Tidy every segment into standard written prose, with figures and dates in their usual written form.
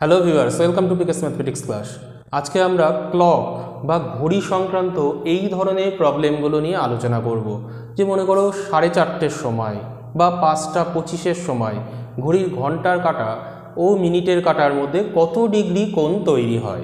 Hello viewers, welcome to PK's mathematics class. আজকে আমরা clock বা ঘড়ি সংক্রান্ত এই ধরনের প্রবলেমগুলো নিয়ে আলোচনা করব। যে মনে করো 4:30 সময় বা 5:25 সময় ঘড়ির ঘন্টার কাঁটা ও মিনিটের কাঁটার মধ্যে কত ডিগ্রি কোণ তৈরি হয়।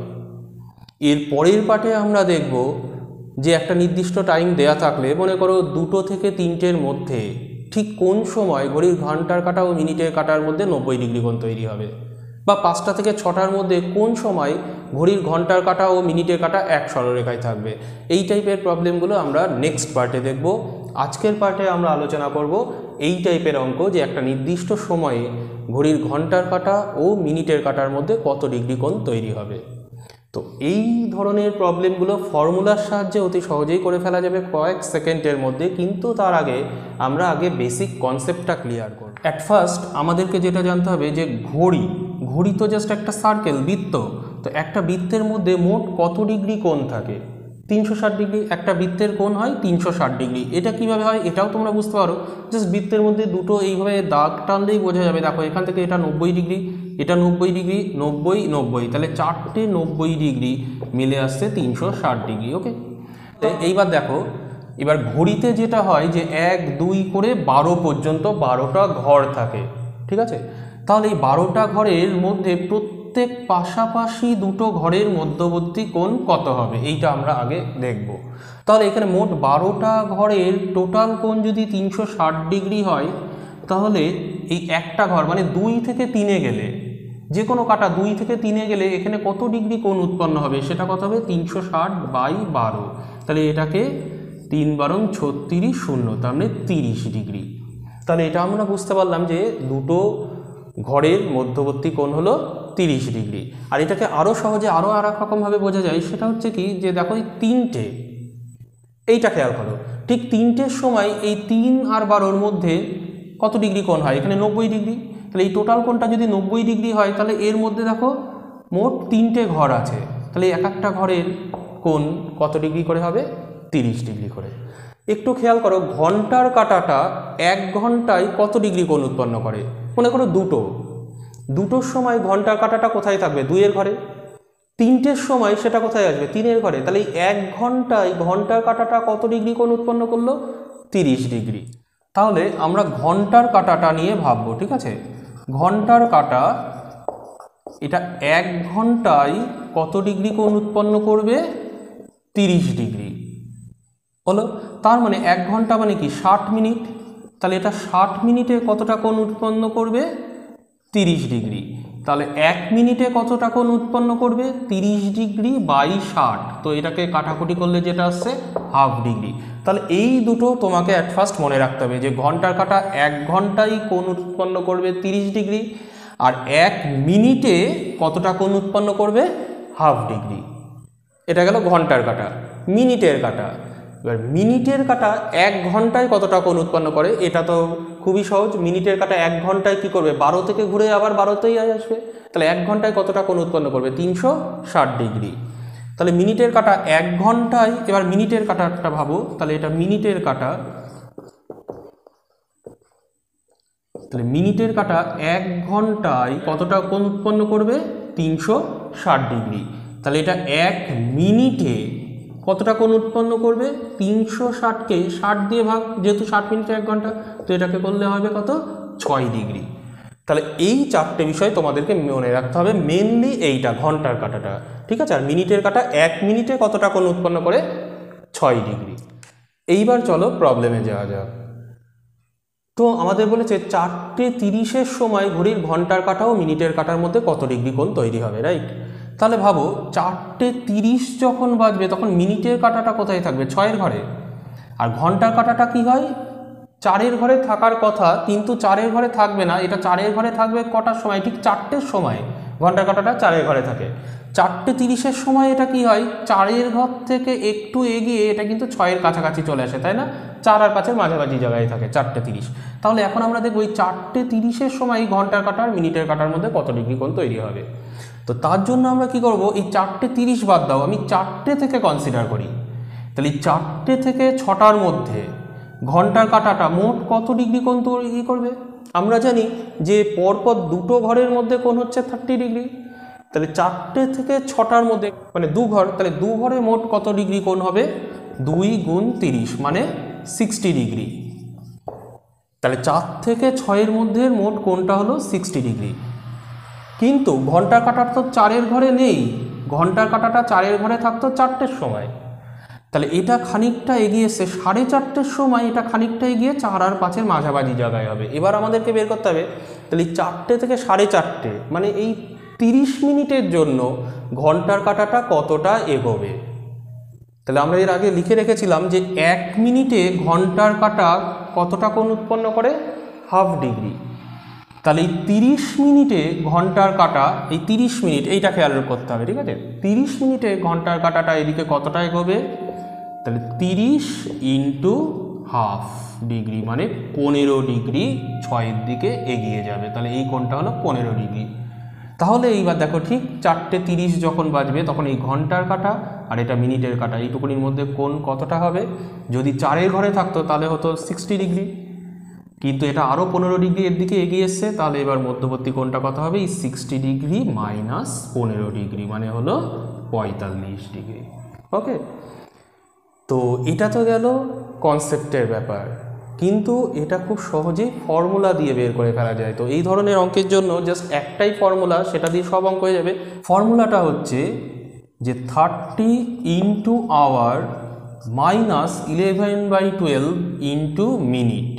এর পরের পার্টে আমরা দেখব যে একটা নির্দিষ্ট টাইম দেয়া থাকলে মনে করো 2 থেকে 3টের মধ্যে ঠিক কোন সময় ঘড়ির ঘন্টার কাঁটা ও মিনিটের কাঁটার মধ্যে 90 ডিগ্রি কোণ তৈরি হবে, বা 5টা থেকে 6টার মধ্যে কোন সময় ঘড়ির ঘন্টার কাঁটা ও মিনিটের কাঁটা এক সরলরেখায় থাকবে। এই টাইপের প্রবলেমগুলো আমরা নেক্সট পার্টে দেখব। আজকের পার্টে আমরা আলোচনা করব এই টাইপের অঙ্ক, যে একটা নির্দিষ্ট সময়ে ঘড়ির ঘন্টার কাঁটা ও মিনিটের কাঁটার মধ্যে কত ডিগ্রি কোণ তৈরি হবে। তো এই ধরনের প্রবলেমগুলো ফর্মুলার সাহায্যে অতি সহজেই করে ফেলা যাবে কয়েক সেকেন্ডের মধ্যে, কিন্তু তার আগে আমরা বেসিক কনসেপ্টটা ক্লিয়ার করব। অ্যাট ফার্স্ট আমাদেরকে যেটা জানতে হবে যে ঘড়ি তো জাস্ট একটা সার্কেল, বৃত্ত। তো একটা বৃত্তের মধ্যে মোট কত ডিগ্রি কোণ থাকে? 360 ডিগ্রি। একটা বৃত্তের কোণ হয় 360 ডিগ্রি। এটা কিভাবে হয় এটাও তোমরা বুঝতে পারো। জাস্ট বৃত্তের মধ্যে দুটো এইভাবে দাগ টানলেই বোঝা যাবে। দেখো এখান থেকে এটা 90 ডিগ্রি, এটা 90 ডিগ্রি, 90 90, তাহলে 4টে 90 ডিগ্রি মিলে আসছে 360 ডিগ্রি। ওকে, এইবার দেখো, এবার ঘড়িতে যেটা হয় যে 1 2 করে 12 পর্যন্ত 12টা ঘর থাকে, ঠিক আছে? তাহলে এই 12টা ঘরের মধ্যে প্রত্যেক পাশাপাশি দুটো ঘরের মধ্যবর্তী কোণ কত হবে এইটা আমরা আগে দেখব। তাহলে এখানে মোট 12টা ঘরের টোটাল কোণ যদি 360 ডিগ্রি হয়, তাহলে এই একটা ঘর মানে 2 থেকে 3-এ গেলে, যে কোনো কাটা 2 থেকে 3-এ গেলে এখানে কত ডিগ্রি কোণ উৎপন্ন হবে সেটা কত হবে? 360/12। তাহলে এটাকে 3 বারং 36 0, তার মানে 30 ডিগ্রি। তাহলে এটা আমরা বুঝতে পারলাম যে দুটো ঘরের মধ্যবর্তী কোণ হলো 30 ডিগ্রি। আর এটাকে আরও সহজে আরও আর এক রকমভাবে বোঝা যায়। সেটা হচ্ছে কি, যে দেখো এই 3টে, এইটা খেয়াল করো, ঠিক 3টের সময় এই 3 আর 12-র মধ্যে কত ডিগ্রি কোণ হয়? এখানে 90 ডিগ্রি। তাহলে এই টোটাল কোণটা যদি 90 ডিগ্রি হয়, তাহলে এর মধ্যে দেখো মোট 3টে ঘর আছে। তাহলে এক একটা ঘরের কোণ কত ডিগ্রি করে হবে? 30 ডিগ্রি করে। একটু খেয়াল করো, ঘন্টার কাঁটাটা 1 ঘন্টায় কত ডিগ্রি কোণ উৎপন্ন করে? মনে করো দুটোর সময় ঘন্টার কাঁটাটা কোথায় থাকবে? 2-এর ঘরে। 3টের সময় সেটা কোথায় আসবে? 3-এর ঘরে। তাহলে 1 ঘন্টায় ঘন্টার কাঁটাটা কত ডিগ্রি কোণ উৎপন্ন করলো? 30 ডিগ্রি। তাহলে আমরা ঘন্টার কাঁটাটা নিয়ে ভাববো, ঠিক আছে? ঘন্টার কাঁটা এটা 1 ঘন্টায় কত ডিগ্রি কোণ উৎপন্ন করবে? 30 ডিগ্রি হলো। তার মানে 1 ঘন্টা মানে কি 60 মিনিট। তাহলে এটা 60 মিনিটে কতটা কোণ উৎপন্ন করবে? 30 ডিগ্রি। তাহলে 1 মিনিটে কতটা কোণ উৎপন্ন করবে? 30 ডিগ্রি বাই 60। তো এটাকে কাটাকুটি করলে যেটা আসছে হাফ ডিগ্রি। তাহলে এই দুটো তোমাকে অ্যাট ফার্স্ট মনে রাখতে হবে, যে ঘন্টার কাঁটা 1 ঘন্টায় কোণ উৎপন্ন করবে 30 ডিগ্রি, আর 1 মিনিটে কতটা কোণ উৎপন্ন করবে? Half degree. এটা গেল ঘন্টার কাঁটা। মিনিটের কাঁটা, এবার মিনিটের কাঁটা 1 ঘন্টায় কতটা কোণ উৎপন্ন করে? এটা তো খুবই সহজ। মিনিটের কাঁটা 1 ঘন্টায় কি করবে? 12 থেকে ঘুরে আবার 12তেই আসবে। তাহলে 1 ঘন্টায় কতটা কোণ উৎপন্ন করবে? 360 ডিগ্রি। তাহলে মিনিটের কাঁটা 1 ঘন্টায়, এবার মিনিটের কাঁটাটা ভাবো, তাহলে এটা মিনিটের কাঁটা, তাহলে মিনিটের কাঁটা 1 ঘন্টায় কতটা কোণ উৎপন্ন করবে? 360 ডিগ্রি। তাহলে এটা 1 মিনিটে কতটা কোণ উৎপন্ন করবে? 360কে 60 দিয়ে ভাগ, যেহেতু 60 মিনিটে 1 ঘন্টা, তো এটাকে করলে হবে কত? 6 ডিগ্রি। তাহলে এই 4টে বিষয় তোমাদেরকে মনে রাখতে হবে, মেনলি এইটা ঘন্টার কাঁটাটা, ঠিক আছে? আর মিনিটের কাঁটা 1 মিনিটে কতটা কোণ উৎপন্ন করে? 6 ডিগ্রি। এইবার চলো প্রবলেমে যাওয়া যাক। তো আমাদের বলেছে 4:30 সময় ঘড়ির ঘন্টার কাঁটা ও মিনিটের কাঁটার মধ্যে কত ডিগ্রি কোণ তৈরি হবে, রাইট? তাহলে ভাবো 4:30 যখন বাজবে তখন মিনিটের কাঁটাটা কোথায় থাকবে? 6-এর ঘরে। আর ঘন্টার কাঁটাটা কি হয়? 4-এর ঘরে থাকার কথা, কিন্তু 4-এর ঘরে থাকবে না। এটা 4-এর ঘরে থাকবে কটার সময়? ঠিক 4টের সময় ঘন্টার কাঁটাটা 4-এর ঘরে থাকে। 4:30 সময় এটা কি হয়? 4-এর ঘর থেকে একটু এগিয়ে এটা কিন্তু 6-এর কাছাকাছি চলে আসে, তাই না? 4 আর 5-এর মাঝামাঝি জায়গায় থাকে 4:30। তাহলে এখন আমরা দেখব এই 4:30 সময় ঘন্টার কাঁটা আর মিনিটের কাঁটার মধ্যে কত ডিগ্রি কোণ তৈরি হবে। তো তার জন্য আমরা কি করব, এই 4:30 বাদ দাও, আমি 4টে থেকে কনসিডার করি। তাহলে 4টে থেকে 6টার মধ্যে ঘন্টার কাঁটাটা মোট কত ডিগ্রি কোণ তৈরি করবে? আমরা জানি যে পরপর দুটো ঘরের মধ্যে কোণ হচ্ছে 30 ডিগ্রি। তাহলে 4টে থেকে 6টার মধ্যে মানে 2 ঘর, তাহলে 2 ঘরে মোট কত ডিগ্রি কোণ হবে? 2 গুণ 30 মানে 60 ডিগ্রি। তাহলে 4 থেকে 6-এর মধ্যে মোট কোণটা হলো 60 ডিগ্রি। কিন্তু ঘন্টার কাঁটা তো 4-এর ঘরে নেই, ঘন্টার কাঁটাটা 4-এর ঘরে থাকতো 4টের সময়। তাহলে এটা খানিকটা এগিয়ে এসে 4:30-টের সময়, এটা খানিকটা এগিয়ে 4 আর 5-এর মাঝামাঝি জায়গায় হবে। এবার আমাদেরকে বের করতে হবে তাহলে 4টে থেকে 4:30 মানে এই 30 মিনিটের জন্য ঘন্টার কাঁটাটা কতটা এগোবে। তাহলে আমরা এর আগে লিখে রেখেছিলাম যে 1 মিনিটে ঘন্টার কাঁটা কতটা কোণ উৎপন্ন করে? Half degree. তাহলে এই 30 মিনিটে ঘন্টার কাঁটা, এই 30 মিনিট এইটা খেয়াল করতে হবে, ঠিক আছে? 30 মিনিটে ঘন্টার কাঁটাটা এদিকে কতটা এগোবে? তাহলে 30 ইন্টু হাফ ডিগ্রি মানে 15 ডিগ্রি 6-এর দিকে এগিয়ে যাবে। তাহলে এই কোণটা হলো 15 ডিগ্রি। তাহলে এইবার দেখো ঠিক 4:30 যখন বাজবে তখন এই ঘন্টার কাঁটা আর এটা মিনিটের কাঁটা এইটুকুনির মধ্যে কোণ কতটা হবে? যদি 4-এর ঘরে থাকতো তাহলে হতো 60 ডিগ্রি, কিন্তু এটা আরও 15 ডিগ্রি এর দিকে এগিয়ে এসছে। তাহলে এবার মধ্যবর্তী কোণটা কত হবে? এই 60 ডিগ্রি মাইনাস 15 ডিগ্রি মানে হলো 45 ডিগ্রি। ওকে, তো এটা তো গেল কনসেপ্টের ব্যাপার, কিন্তু এটা খুব সহজেই ফর্মুলা দিয়ে বের করে ফেলা যায়। তো এই ধরনের অঙ্কের জন্য জাস্ট একটাই ফর্মুলা, সেটা দিয়ে সব অঙ্ক হয়ে যাবে। ফর্মুলাটা হচ্ছে যে 30 into hour minus 11/12 into minute,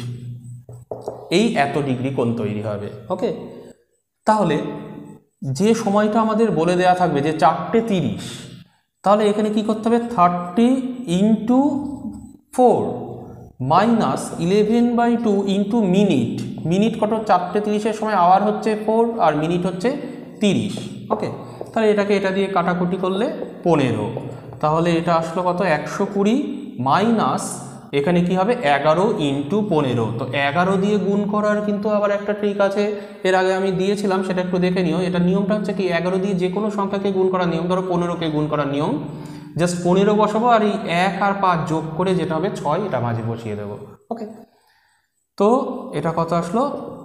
এই এত ডিগ্রি কোণ তৈরি হবে। ওকে, তাহলে যে সময়টা আমাদের বলে দেয়া থাকবে যে 4:30, তাহলে এখানে কি করতে হবে? 30 into 4 minus 11/2 into minute. Minute কত? 4:30-এর সময় আওয়ার হচ্ছে 4 আর মিনিট হচ্ছে 30। ওকে, তাহলে এটাকে এটা দিয়ে কাটাকুটি করলে 15, তাহলে এটা আসলো কত? 120 মাইনাস এখানে কি হবে? 11 ইন্টু 15। তো 11 দিয়ে গুণ করার কিন্তু আবার একটা ট্রিক আছে, এর আগে আমি দিয়েছিলাম, সেটা একটু দেখে নিও। এটা নিয়মটা হচ্ছে কি, 11 দিয়ে যে কোনো সংখ্যাকে গুণ করার নিয়ম, ধরো 15কে গুণ করার নিয়ম, জাস্ট 15 বসাবো আর এই 1 আর 5 যোগ করে যেটা হবে 6, এটা মাঝে বসিয়ে দেবো। ওকে, তো এটা কত আসলো?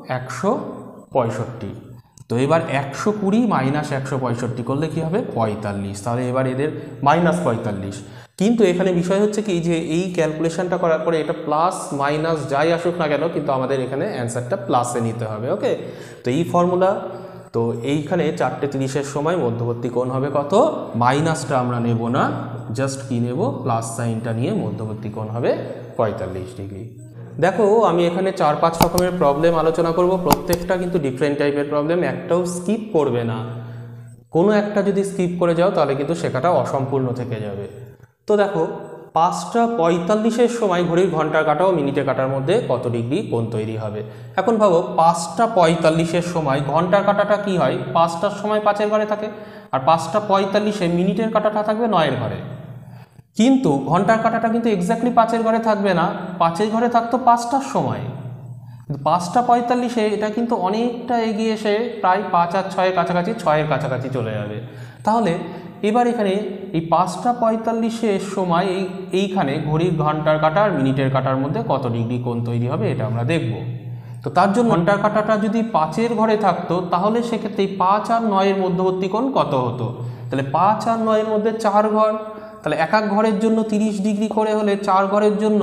165। তো এবার 120 মাইনাস 165 করলে কি হবে? 45। তাহলে এবার এদের মাইনাস 45। কিন্তু এখানে বিষয় হচ্ছে কি, যে এই ক্যালকুলেশনটা করার পরে এটা প্লাস মাইনাস যাই আসুক না কেন, কিন্তু আমাদের এখানে অ্যান্সারটা প্লাসে নিতে হবে। ওকে, তো এই ফর্মুলা, তো এইখানে 4:30-এর সময় মধ্যবর্তী কোণ হবে কত? মাইনাসটা আমরা নেব না, জাস্ট কি নেব? প্লাস সাইনটা নিয়ে মধ্যবর্তী কোণ হবে 45 ডিগ্রি। দেখো আমি এখানে 4-5 রকমের প্রবলেম আলোচনা করব, প্রত্যেকটা কিন্তু ডিফারেন্ট টাইপের প্রবলেম, একটাও স্কিপ করবে না। কোনো একটা যদি স্কিপ করে যাও তাহলে কিন্তু শেখাটা অসম্পূর্ণ থেকে যাবে। তো দেখো 5:45-এর সময় ঘড়ির ঘন্টার কাঁটা ও মিনিটের কাঁটার মধ্যে কত ডিগ্রি কোণ তৈরি হবে? এখন ভাবো 5:45-এর সময় ঘন্টার কাঁটাটা কি হয়? 5টার সময় 5-এর ঘরে থাকে, আর 5:45-এ মিনিটের কাঁটাটা থাকবে 9-এর ঘরে। কিন্তু ঘন্টার কাঁটাটা কিন্তু এক্স্যাক্টলি 5-এর ঘরে থাকবে না, 5-এর ঘরে থাকতো 5টার সময়, কিন্তু 5:45-এ এটা কিন্তু অনেকটা এগিয়ে এসে প্রায় 5 আর 6-এর কাছাকাছি, 6-এর কাছাকাছি চলে যাবে। তাহলে এবার এখানে এই 5:45-এর সময় এইখানে ঘড়ির ঘন্টার কাঁটা আর মিনিটের কাঁটার মধ্যে কত ডিগ্রি কোণ তৈরি হবে এটা আমরা দেখব। তো তার জন্য ঘন্টার কাঁটাটা যদি 5-এর ঘরে থাকতো তাহলে সেক্ষেত্রে 5 আর 9-এর মধ্যবর্তী কোণ কত হতো? তাহলে 5 আর 9-এর মধ্যে 4 ঘর, তাহলে এক এক ঘরের জন্য 30 ডিগ্রি করে হলে 4 ঘরের জন্য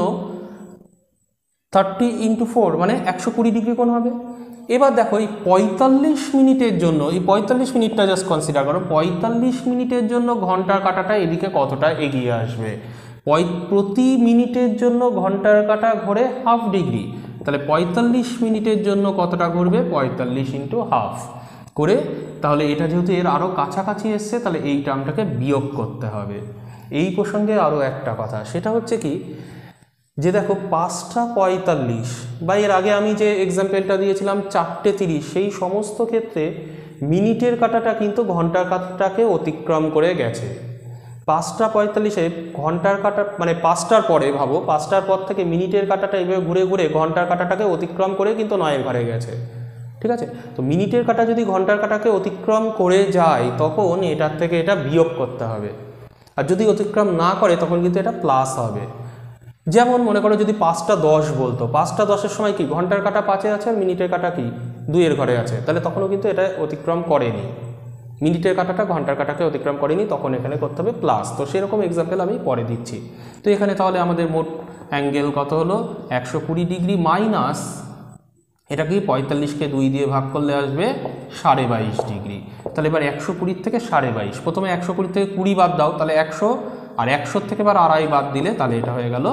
30 ইন্টু 4 মানে 120 ডিগ্রি কোণ হবে। এবার দেখো এই 45 মিনিটের জন্য, এই 45 মিনিটটা জাস্ট কনসিডার করো, 45 মিনিটের জন্য ঘন্টার কাঁটাটা এদিকে কতটা এগিয়ে আসবে? প্রতি মিনিটের জন্য ঘন্টার কাঁটা ঘোরে হাফ ডিগ্রি, তাহলে 45 মিনিটের জন্য কতটা ঘুরবে? 45 ইন্টু হাফ করে, তাহলে এটা যেহেতু এর আরও কাছাকাছি এসছে তাহলে এই টার্মটাকে বিয়োগ করতে হবে। এই প্রসঙ্গে আরও একটা কথা, সেটা হচ্ছে কি, যে দেখো 5:45 বা এর আগে আমি যে এক্সাম্পলটা দিয়েছিলাম 4:30, সেই সমস্ত ক্ষেত্রে মিনিটের কাঁটাটা কিন্তু ঘন্টার কাঁটাটাকে অতিক্রম করে গেছে। 5:45-এ ঘন্টার কাঁটা মানে 5টার পরে, ভাবো 5টার পর থেকে মিনিটের কাঁটাটা এইভাবে ঘুরে ঘুরে ঘন্টার কাঁটাটাকে অতিক্রম করে কিন্তু 9-এর ঘরে গেছে। ঠিক আছে, তো মিনিটের কাঁটা যদি ঘন্টার কাঁটাকে অতিক্রম করে যায় তখন এটার থেকে এটা বিয়োগ করতে হবে, আর যদি অতিক্রম না করে তখন কিন্তু এটা প্লাস হবে। যেমন মনে করো যদি 5:10 বলতো, 5:10-এর সময় কি ঘন্টার কাঁটা 5-এ আছে আর মিনিটের কাঁটা কি 2-এর ঘরে আছে, তাহলে তখনও কিন্তু এটা অতিক্রম করেনি। মিনিটের কাঁটাটা ঘন্টার কাঁটাকে অতিক্রম করেনি, তখন এখানে করতে হবে প্লাস। তো সেরকম এক্সাম্পল আমি পরে দিচ্ছি। তো এখানে তাহলে আমাদের মোট অ্যাঙ্গেল কত হলো 120 ডিগ্রি মাইনাস এটাকে 45কে 2 দিয়ে ভাগ করলে আসবে 22.5 ডিগ্রি। তাহলে এবার 120 থেকে 22.5, প্রথমে 120 থেকে 20 বাদ দাও, তাহলে 100, আর 100 থেকে এবার আড়াই বাদ দিলে তাহলে এটা হয়ে গেল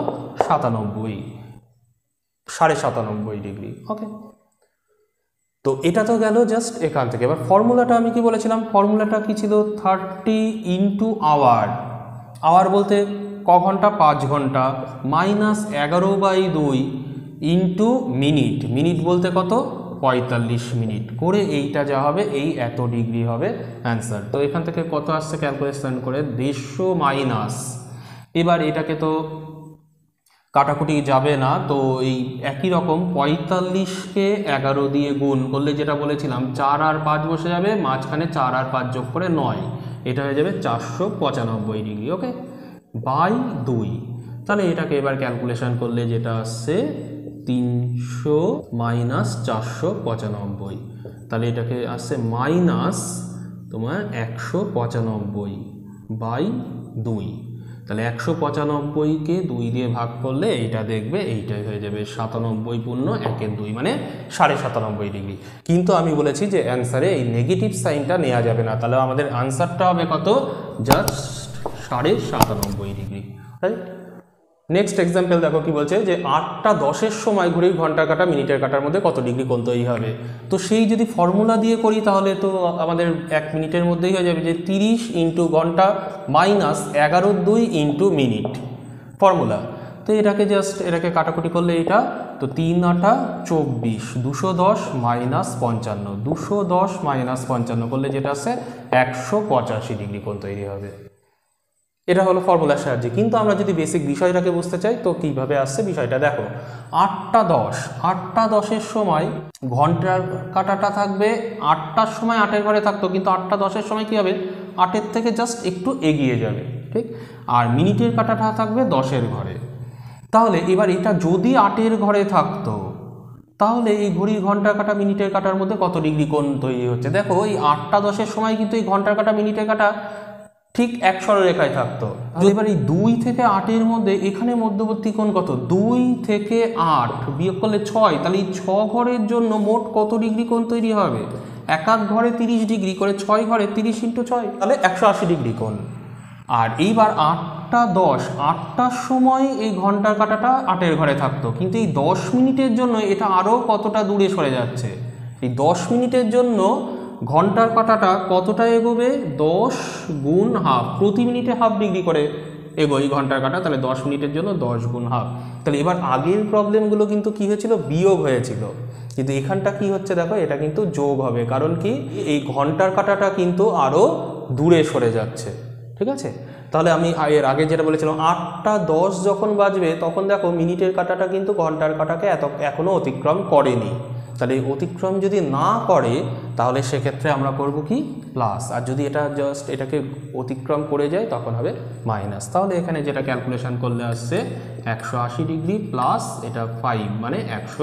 97.5 ডিগ্রি। ওকে, তো এটা তো গেল জাস্ট এখান থেকে। এবার ফর্মুলাটা আমি কি বলেছিলাম, ফর্মুলাটা কি ছিল 30 ইন্টু আওয়ার, আওয়ার বলতে ক ঘন্টা, 5 ঘন্টা, মাইনাস 11/2 ইন্টু মিনিট, মিনিট বলতে কত 45 মিনিট করে এইটা যা হবে এই এত ডিগ্রি হবে অ্যান্সার। তো এখান থেকে কত আসছে ক্যালকুলেশন করে 150 মাইনাস, এবার এটাকে তো কাটাকুটি যাবে না, তো এই একই রকম 45কে 11 দিয়ে গুণ করলে যেটা বলেছিলাম 4 আর 5 বসে যাবে, মাঝখানে 4 আর 5 যোগ করে 9, এটা হয়ে যাবে 495 ডিগ্রি। ওকে, বাই 2, তাহলে এটাকে এবার ক্যালকুলেশন করলে যেটা আসছে 300 মাইনাস 495, তাহলে এটাকে আসছে মাইনাস তোমার 195 বাই 2, তাহলে 195কে 2 দিয়ে ভাগ করলে এইটা দেখবে এইটাই হয়ে যাবে 97 পূর্ণ 1/2 মানে 97.5 ডিগ্রি। কিন্তু আমি বলেছি যে অ্যান্সারে এই নেগেটিভ সাইনটা নেওয়া যাবে না, তাহলে আমাদের আনসারটা হবে কত just 97.5 degree. Right, next example দেখো কি বলছে যে 8টা 10-এর সময় ঘড়ির ঘন্টার কাঁটা মিনিটের কাঁটার মধ্যে কত ডিগ্রি কোণ তৈরি হবে। তো সেই যদি ফর্মুলা দিয়ে করি তাহলে তো আমাদের 1 মিনিটের মধ্যেই হয়ে যাবে যে 30 ইন্টু ঘন্টা মাইনাস 11/2 ইন্টু মিনিট ফর্মুলা। তো এটাকে জাস্ট এটাকে কাটাকুটি করলে এটা তো 3 8 24, 210 মাইনাস 55, 210 মাইনাস 55 করলে যেটা আছে 185 ডিগ্রি কোণ তৈরি হবে। এটা হলো ফর্মুলার সাহায্যে। কিন্তু আমরা যদি বেসিক বিষয়টাকে বুঝতে চাই তো কিভাবে আসছে বিষয়টা দেখো, 8টা 10-এর সময় ঘন্টার কাঁটাটা থাকবে 8টার সময় 8-এর ঘরে থাকতো, কিন্তু 8টা 10-এর সময় কি হবে 8-এর থেকে জাস্ট একটু এগিয়ে যাবে, ঠিক। আর মিনিটের কাঁটাটা থাকবে 10-এর ঘরে। তাহলে এবার এটা যদি 8-এর ঘরে থাকতো তাহলে এই ঘড়ির ঘন্টার কাঁটা মিনিটের কাঁটার মধ্যে কত ডিগ্রি কোণ তৈরি হচ্ছে। দেখো এই 8টা 10-এর সময় কিন্তু এই ঘন্টার কাঁটা মিনিটের কাঁটা ঠিক এক সরলরেখায় থাকতো। এবার এই 2 থেকে 8-এর মধ্যে এখানে মধ্যবর্তী কোণ কত, 2 থেকে 8 বিয়োগ করলে 6, তাহলে এই 6 ঘরের জন্য মোট কত ডিগ্রি কোণ তৈরি হবে, এক এক ঘরে 30 ডিগ্রি করে, 6 ঘরে 30 ইন্টু 6 তাহলে 180 ডিগ্রি কোণ। আর এইবার 8টা 10-8টার সময় এই ঘন্টার কাঁটাটা 8-এর ঘরে থাকতো, কিন্তু এই 10 মিনিটের জন্য এটা আরও কতটা দূরে সরে যাচ্ছে। এই 10 মিনিটের জন্য ঘন্টার কাঁটাটা কতটা এগোবে, 10 গুণ হাফ, প্রতি মিনিটে হাফ ডিগ্রি করে এগোই ঘন্টার কাঁটা, তাহলে 10 মিনিটের জন্য 10 গুণ হাফ। তাহলে এবার আগের প্রবলেমগুলো কিন্তু কি হয়েছিল, বিয়োগ হয়েছিল, কিন্তু এখানটা কি হচ্ছে দেখো এটা কিন্তু যোগ হবে, কারণ কি এই ঘন্টার কাঁটাটা কিন্তু আরও দূরে সরে যাচ্ছে, ঠিক আছে। তাহলে আমি এর আগে যেটা বলেছিলাম 8টা 10 যখন বাজবে তখন দেখো মিনিটের কাঁটাটা কিন্তু ঘন্টার কাঁটাকে এখনও অতিক্রম করেনি, তাহলে অতিক্রম যদি না করে তাহলে সেক্ষেত্রে আমরা করব কি প্লাস, আর যদি এটা জাস্ট এটাকে অতিক্রম করে যায় তখন হবে মাইনাস। তাহলে এখানে যেটা ক্যালকুলেশন করলে আসছে 180 ডিগ্রি প্লাস এটা 5 মানে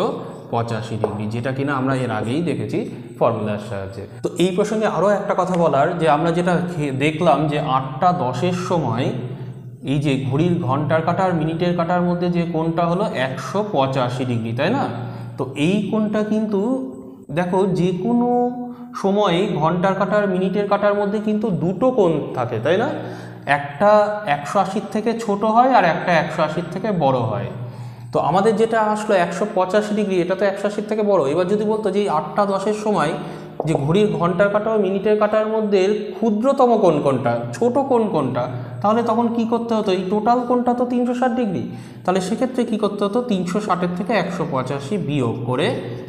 185 ডিগ্রি, যেটা কিনা আমরা এর আগেই দেখেছি ফর্মুলার সাহায্যে। তো এই প্রসঙ্গে আরও একটা কথা বলার, যে আমরা যেটা দেখলাম যে 8টা 10-এর সময় এই যে ঘড়ির ঘন্টার কাঁটা আর মিনিটের কাঁটার মধ্যে যে কোণটা হলো 185 ডিগ্রি, তাই না। তো এই কোণটা কিন্তু দেখো যে কোনো সময়ে ঘন্টার কাঁটা আর মিনিটের কাঁটার মধ্যে কিন্তু দুটো কোণ থাকে, তাই না। একটা 180 থেকে ছোট হয় আর একটা 180 থেকে বড় হয়। তো আমাদের যেটা আসলো 185 ডিগ্রি, এটা তো 180 থেকে বড়। এবার যদি বলতো যে 8টা 10-এর সময় যে ঘড়ির ঘন্টার কাঁটা ও মিনিটের কাঁটার মধ্যে ক্ষুদ্রতম কোণ কোনটা, ছোট কোণ কোনটা, তাহলে তখন কি করতে হতো, এই টোটাল কোণটা তো 360 ডিগ্রি, তাহলে সেক্ষেত্রে কি করতে হতো 360-এর থেকে 185 বিয়োগ করে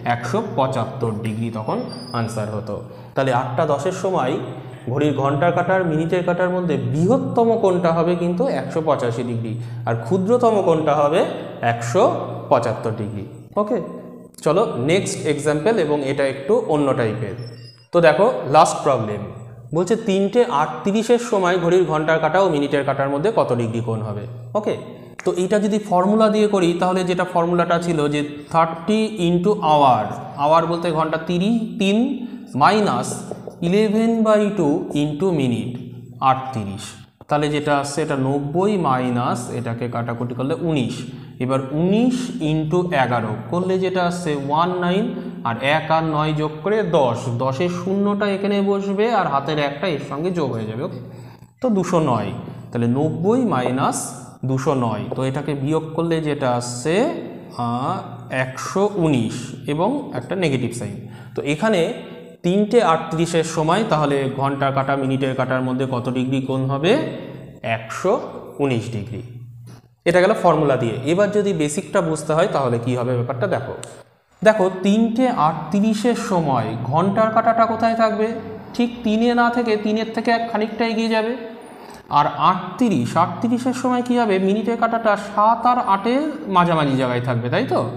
175 ডিগ্রি তখন আনসার হতো। তাহলে 8টা 10-এর সময় ঘড়ির ঘন্টার কাঁটার মিনিটের কাঁটার মধ্যে বৃহত্তম কোণটা হবে কিন্তু 185 ডিগ্রি, আর ক্ষুদ্রতম কোণটা হবে 175 ডিগ্রি। ওকে, চলো নেক্সট এক্সাম্পল, এবং এটা একটু অন্য টাইপের। তো দেখো লাস্ট প্রবলেম বলছে 3টে 38-এর সময় ঘড়ির ঘন্টার কাঁটা ও মিনিটের কাঁটার মধ্যে কত ডিগ্রি কোণ হবে। ওকে, তো এইটা যদি ফর্মুলা দিয়ে করি তাহলে যেটা ফর্মুলাটা ছিল যে 30 ইন্টু আওয়ার, আওয়ার বলতে ঘন্টা 3 মাইনাস 11/2 ইন্টু মিনিট 38, তাহলে যেটা আসছে এটা 90 মাইনাস এটাকে কাটাকুটি করলে 19, এবার 19 ইন্টু 11 করলে যেটা আসছে 19, আর 1 আর 9 যোগ করে 10, 10-এর শূন্যটা এখানে বসবে আর হাতের একটা এর সঙ্গে যোগ হয়ে যাবে, ওকে। তো 209, তাহলে 90 মাইনাস 209, তো এটাকে বিয়োগ করলে যেটা আসছে 119 এবং একটা নেগেটিভ সাইন। তো এখানে 3:38 সময় তাহলে ঘন্টার কাঁটা মিনিটের কাঁটার মধ্যে কত ডিগ্রি কোণ হবে? 119 ডিগ্রি। এটা গেল ফর্মুলা দিয়ে। এবার যদি বেসিকটা বুঝতে হয় তাহলে কি হবে ব্যাপারটা দেখো। 3:38 সময় ঘন্টার কাঁটাটা কোথায় থাকবে? ঠিক 3-এ না থেকে 3-এর থেকে খানিকটা এগিয়ে যাবে। আর 38-এর সময় কি হবে? মিনিটের কাঁটাটা 7 আর 8-এর মাঝামাঝি জায়গায় থাকবে, তাই তো?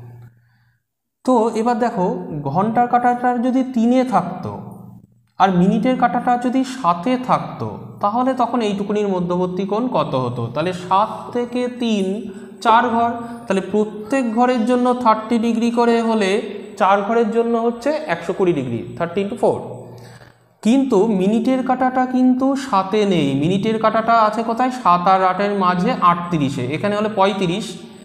তো এবার দেখো, ঘন্টার কাঁটাটা যদি 3-এ থাকতো আর মিনিটের কাঁটাটা যদি 7-এ থাকতো, তাহলে তখন এইটুকুনির মধ্যবর্তী কোণ কত হতো? তাহলে 7 থেকে 3 4 ঘর, তাহলে প্রত্যেক ঘরের জন্য 30 ডিগ্রি করে হলে 4 ঘরের জন্য হচ্ছে 120 ডিগ্রি, 30 × 4। কিন্তু মিনিটের কাঁটাটা কিন্তু 7-এ নেই, মিনিটের কাঁটাটা আছে কোথায়? 7 আর 8-এর মাঝে 38-এ, এখানে হলে 35,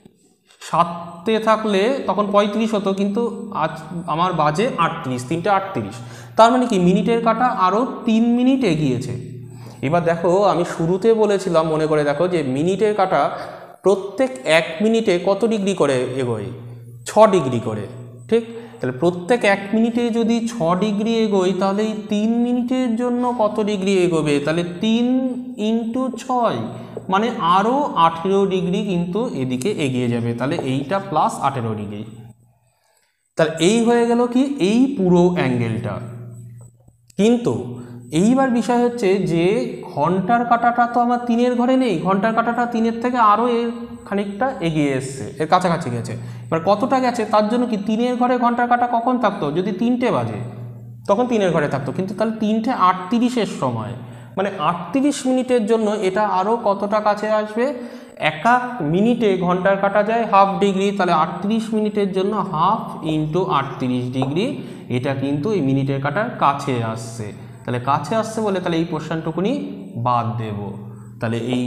7-এ থাকলে তখন 35 হতো, কিন্তু আজ আমার বাজে 38, 3:38, তার মানে কি মিনিটের কাঁটা আরও 3 মিনিট এগিয়েছে। এবার দেখো, আমি শুরুতে বলেছিলাম, মনে করে দেখো, যে মিনিটের কাঁটা প্রত্যেক 1 মিনিটে কত ডিগ্রি করে এগোয়? 6 ডিগ্রি করে, ঠিক? তাহলে প্রত্যেক 1 মিনিটে যদি 6 ডিগ্রি এগোয়, তাহলে এই 3 মিনিটের জন্য কত ডিগ্রি এগোবে? তাহলে 3 × 6 মানে আরও 18 ডিগ্রি কিন্তু এদিকে এগিয়ে যাবে। তাহলে এইটা প্লাস 18 ডিগ্রি। তাহলে এই হয়ে গেল কি? এই পুরো অ্যাঙ্গেলটা। কিন্তু এইবার বিষয় হচ্ছে যে ঘন্টার কাঁটাটা তো আমার 3-এর ঘরে নেই, ঘন্টার কাঁটাটা 3-এর থেকে আরও এর খানিকটা এগিয়ে এসছে, এর কাছাকাছি গেছে। এবার কতটা গেছে? তার জন্য কি 3-এর ঘরে ঘন্টার কাঁটা কখন থাকতো? যদি 3টে বাজে তখন 3-এর ঘরে থাকতো, কিন্তু তাহলে 3:38 সময় মানে 38 মিনিটের জন্য এটা আরও কতটা কাছে আসবে? 1 মিনিটে ঘন্টার কাঁটা যায় হাফ ডিগ্রি, তাহলে 38 মিনিটের জন্য হাফ ইন্টু 38 ডিগ্রি, এটা কিন্তু এই মিনিটের কাঁটার কাছে আসছে। তাহলে কাছে আসছে বলে তাহলে এই পোর্শনটুকুনি বাদ দেব। তাহলে এই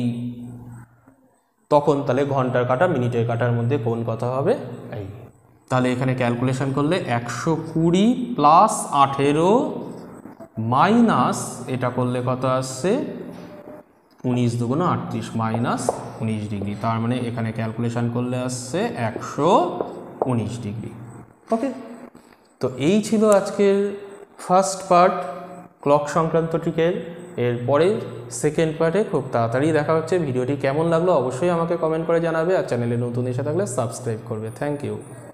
তখন তাহলে ঘন্টার কাঁটা মিনিটের কাঁটার মধ্যে কোন কথা হবে? এই তাহলে এখানে ক্যালকুলেশন করলে 120 প্লাস 18 মাইনাস এটা করলে কত আসছে? 19 দুগুণ 38 মাইনাস 19 ডিগ্রি, তার মানে এখানে ক্যালকুলেশন করলে আসছে 119 ডিগ্রি। ওকে, তো এই ছিল আজকের ফার্স্ট পার্ট ক্লক সংক্রান্ত ট্রিকের। এরপরে সেকেন্ড পার্টে খুব তাড়াতাড়ি দেখা হচ্ছে। ভিডিওটি কেমন লাগলো অবশ্যই আমাকে কমেন্ট করে জানাবে, আর চ্যানেলে নতুন এসে থাকলে সাবস্ক্রাইব করবে। Thank you.